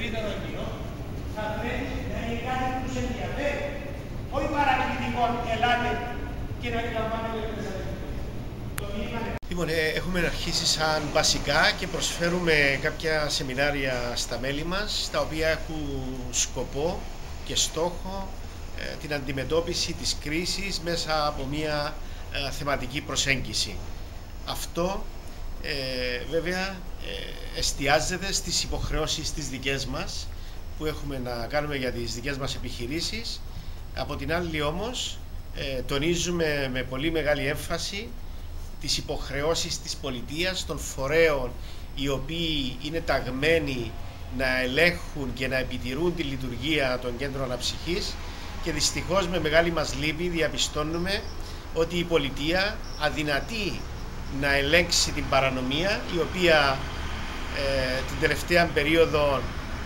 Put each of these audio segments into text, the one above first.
ευρύτερο κοινό, θα πρέπει να είναι κάτι που τους ενδιαφέρει. Όχι παρακλητικό, ελάτε και να λαμβάνετε τις αδελφές. Λοιπόν, έχουμε αρχίσει σαν βασικά και προσφέρουμε κάποια σεμινάρια στα μέλη μας, τα οποία έχουν σκοπό και στόχο την αντιμετώπιση της κρίσης μέσα από μια θεματική προσέγγιση. Αυτό βέβαια εστιάζεται στις υποχρεώσεις τις δικές μας που έχουμε να κάνουμε για τις δικές μας επιχειρήσεις. Από την άλλη όμως τονίζουμε με πολύ μεγάλη έμφαση τις υποχρεώσεις της πολιτείας, των φορέων οι οποίοι είναι ταγμένοι να ελέγχουν και να επιτηρούν τη λειτουργία των κέντρων αναψυχής, και δυστυχώς με μεγάλη μας λύπη διαπιστώνουμε ότι η πολιτεία αδυνατεί να ελέγξει την παρανομία, η οποία την τελευταία περίοδο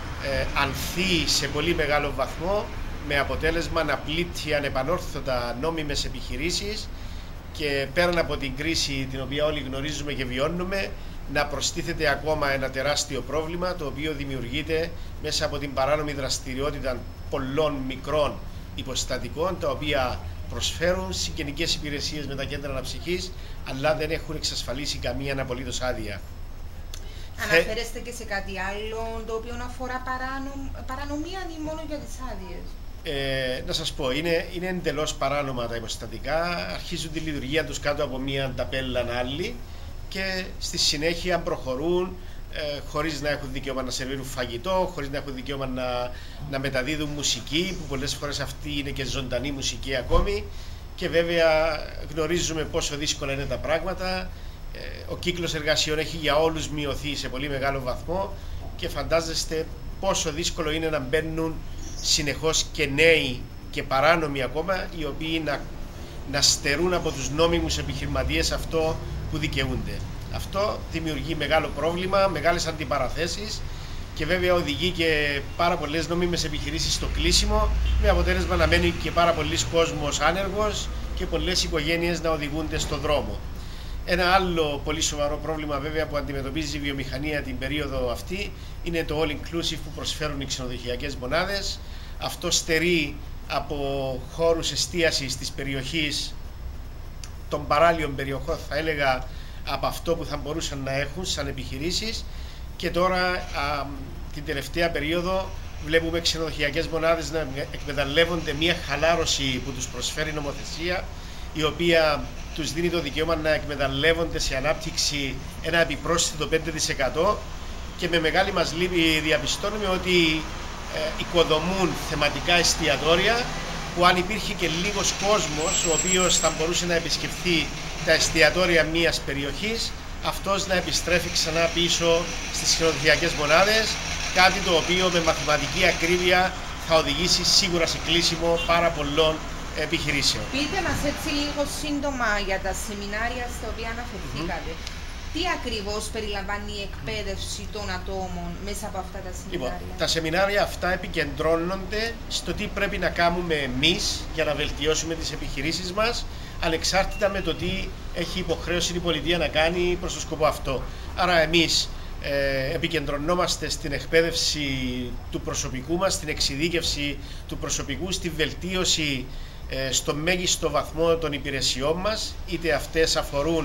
ανθεί σε πολύ μεγάλο βαθμό, με αποτέλεσμα να πλήττει ανεπανόρθωτα νόμιμες επιχειρήσεις και πέραν από την κρίση την οποία όλοι γνωρίζουμε και βιώνουμε, να προστίθεται ακόμα ένα τεράστιο πρόβλημα, το οποίο δημιουργείται μέσα από την παράνομη δραστηριότητα πολλών μικρών υποστατικών, τα οποία προσφέρουν συγγενικές υπηρεσίες με τα κέντρα αναψυχής, αλλά δεν έχουν εξασφαλίσει καμία απολύτως άδεια. Αναφέρεστε και σε κάτι άλλο το οποίο αφορά παρανομία ή μόνο για τις άδειες? Να σας πω, είναι εντελώς παράνομα τα υποστατικά. Αρχίζουν τη λειτουργία τους κάτω από μία ταπέλα άλλη και στη συνέχεια προχωρούν χωρίς να έχουν δικαίωμα να σερβίρουν φαγητό, χωρίς να έχουν δικαίωμα να μεταδίδουν μουσική, που πολλές φορές αυτή είναι και ζωντανή μουσική ακόμη. Και βέβαια γνωρίζουμε πόσο δύσκολα είναι τα πράγματα. Ο κύκλος εργασιών έχει για όλους μειωθεί σε πολύ μεγάλο βαθμό και φαντάζεστε πόσο δύσκολο είναι να μπαίνουν συνεχώς και νέοι και παράνομοι ακόμα, οι οποίοι να στερούν από τους νόμιμους επιχειρηματίες αυτό που δικαιούνται. Αυτό δημιουργεί μεγάλο πρόβλημα, μεγάλες αντιπαραθέσεις και βέβαια οδηγεί και πάρα πολλές νόμιμες επιχειρήσεις στο κλείσιμο, με αποτέλεσμα να μένει και πάρα πολλοί κόσμος άνεργος και πολλές οικογένειες να οδηγούνται στον δρόμο. Ένα άλλο πολύ σοβαρό πρόβλημα βέβαια που αντιμετωπίζει η βιομηχανία την περίοδο αυτή είναι το all-inclusive που προσφέρουν οι ξενοδοχειακές μονάδες. Αυτό στερεί από χώρους εστίασης της περιοχής, των παράλιων περιοχών θα έλεγα, από αυτό που θα μπορούσαν να έχουν σαν επιχειρήσεις, και τώρα την τελευταία περίοδο βλέπουμε ξενοδοχειακές μονάδες να εκμεταλλεύονται μια χαλάρωση που τους προσφέρει η νομοθεσία, η οποία τους δίνει το δικαίωμα να εκμεταλλεύονται σε ανάπτυξη ένα επιπρόσθετο 5%, και με μεγάλη μας λύπη διαπιστώνουμε ότι οικοδομούν θεματικά εστιατόρια που αν υπήρχε και λίγος κόσμος ο οποίος θα μπορούσε να επισκεφθεί τα εστιατόρια μιας περιοχής, αυτός να επιστρέφει ξανά πίσω στις ξενοδοχειακές μονάδες, κάτι το οποίο με μαθηματική ακρίβεια θα οδηγήσει σίγουρα σε κλείσιμο πάρα πολλών επιχειρήσεων. Πείτε μας έτσι λίγο σύντομα για τα σεμινάρια στα οποία αναφερθήκατε. Τι ακριβώς περιλαμβάνει η εκπαίδευση των ατόμων μέσα από αυτά τα σεμινάρια? Λοιπόν, τα σεμινάρια αυτά επικεντρώνονται στο τι πρέπει να κάνουμε εμείς για να βελτιώσουμε τις επιχειρήσεις μας, ανεξάρτητα με το τι έχει υποχρέωση η πολιτεία να κάνει προς το σκοπό αυτό. Άρα εμείς επικεντρωνόμαστε στην εκπαίδευση του προσωπικού μας, στην εξειδίκευση του προσωπικού, στη βελτίωση στο μέγιστο βαθμό των υπηρεσιών μας, είτε αυτές αφορούν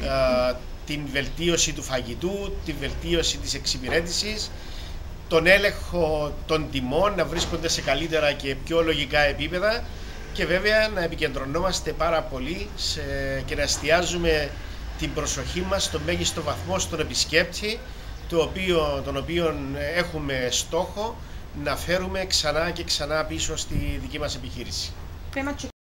την βελτίωση του φαγητού, την βελτίωση της εξυπηρέτησης, τον έλεγχο των τιμών να βρίσκονται σε καλύτερα και πιο λογικά επίπεδα, και βέβαια να επικεντρωνόμαστε πάρα πολύ και να εστιάζουμε την προσοχή μας στο μέγιστο βαθμό στον επισκέπτη, τον οποίο έχουμε στόχο να φέρουμε ξανά και ξανά πίσω στη δική μας επιχείρηση.